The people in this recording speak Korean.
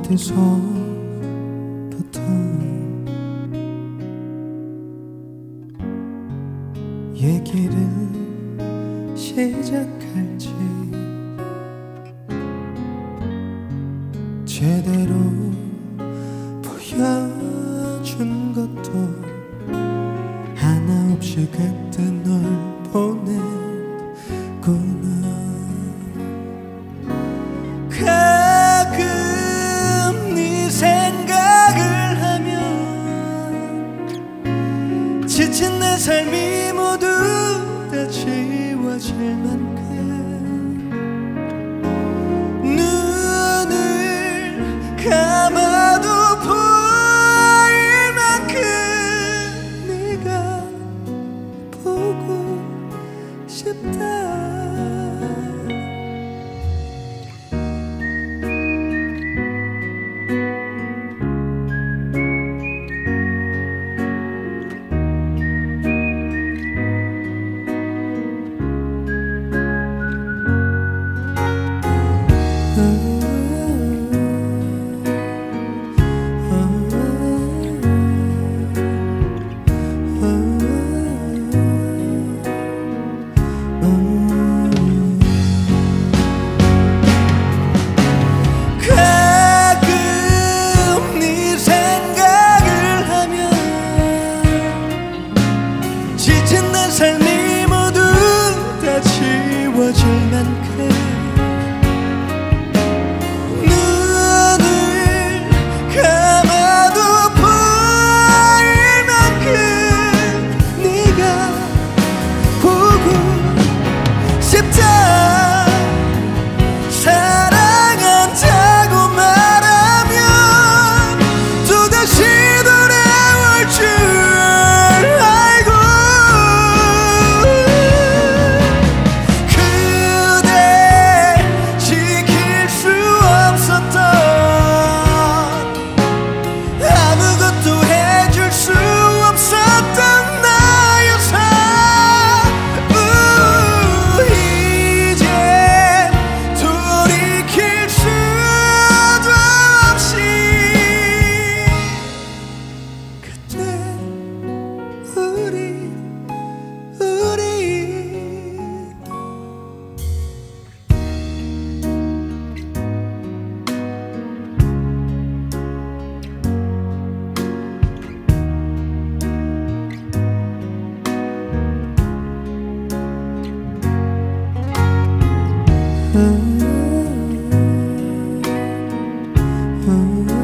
어디서부터 얘기를 시작할지 제대로 보여준 것도 하나 없이 그때 널 보냈구나. 가끔 네 생각을 하면 지친 내 삶이 모두 다 지워질 만큼 눈을 감아도 보일 만큼 네가 보고 싶다. 삶이 모두 다 지워질 만큼 눈을 감아도 보일 만큼 네가 보고 싶다. 사랑한다고 말하면 또다시 돌아올 줄 Oh